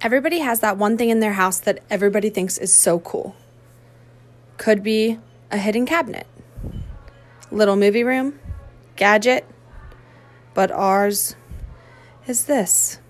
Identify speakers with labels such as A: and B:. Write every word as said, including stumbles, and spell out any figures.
A: Everybody has that one thing in their house that everybody thinks is so cool. Could be a hidden cabinet, little movie room, gadget, but ours is this.